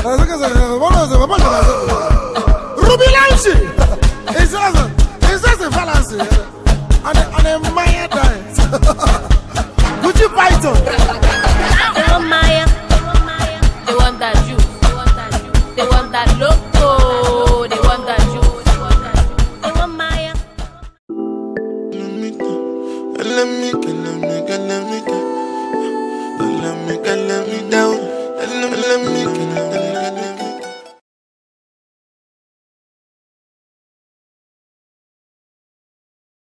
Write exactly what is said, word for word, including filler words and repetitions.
Ruby Lancy. It's just it's just a balance. And and a Maya dance. Gucci Python. They want Maya. They want that juice. They want that loco. They want that juice. They want Maya. Let me, let me, let me, let me, let me, let me.